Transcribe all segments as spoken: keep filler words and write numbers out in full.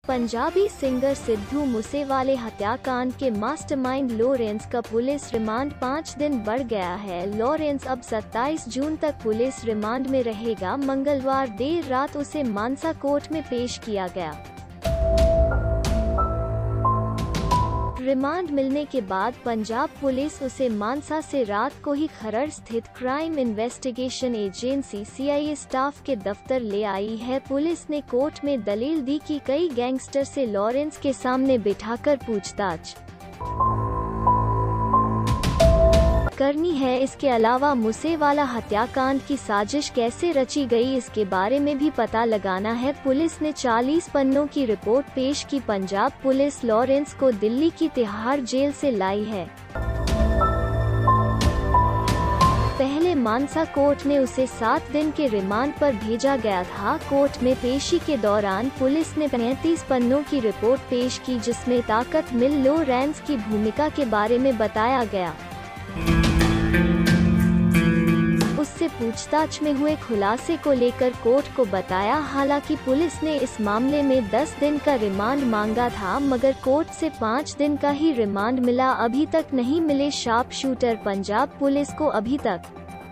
Punjabi singer Sidhu Moosewale हत्याकांड के mastermind Lawrence का पुलिस रिमांड पाँच दिन बढ़ गया है। लॉरेंस अब सत्ताईस जून तक पुलिस रिमांड में रहेगा। मंगलवार देर रात उसे मानसा कोर्ट में पेश किया गया। रिमांड मिलने के बाद पंजाब पुलिस उसे मानसा से रात को ही खरड़ स्थित crime investigation agency C I A staff के दफ्तर ले आई है। पुलिस ने कोर्ट में दलील दी कि कई गैंगस्टर से लॉरेंस के सामने बिठाकर पूछताछ करनी है। इसके अलावा मूसेवाला हत्याकांड की साजिश कैसे रची गई, इसके बारे में भी पता लगाना है। पुलिस ने चालीस पन्नों की रिपोर्ट पेश की। पंजाब पुलिस लॉरेंस को दिल्ली की तिहाड़ जेल से लाई है। पहले मानसा कोर्ट ने उसे सात दिन के रिमांड पर भेजा गया था। कोर्ट में पेशी के दौरान पुलिस ने पैंतीस पन्नों की रिपोर्ट पेश की, जिसमें ताकत मिल लॉरेंस की भूमिका के बारे में बताया गया। उससे पूछताछ में हुए खुलासे को लेकर कोर्ट को बताया। हालांकि पुलिस ने इस मामले में दस दिन का रिमांड मांगा था, मगर कोर्ट से पाँच दिन का ही रिमांड मिला। अभी तक नहीं मिले शार्प शूटर। पंजाब पुलिस को अभी तक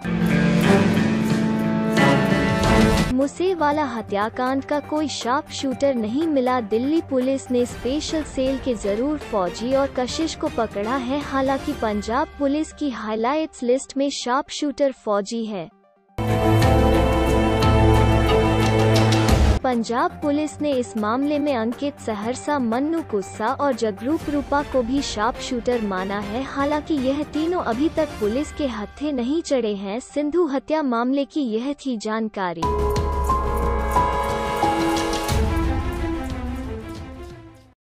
मूसेवाला हत्याकांड का कोई शार्प शूटर नहीं मिला। दिल्ली पुलिस ने स्पेशल सेल के जरूर फौजी और कशिश को पकड़ा है। हालांकि पंजाब पुलिस की हाइलाइट्स लिस्ट में शार्प शूटर फौजी है। पंजाब पुलिस ने इस मामले में अंकित सहरसा, मन्नू कुस्सा और जगरूप रूपा को भी शार्प शूटर माना है। हालांकि यह तीनों अभी तक पुलिस के हत्थे नहीं चढ़े हैं। सिद्धू हत्या मामले की यह थी जानकारी।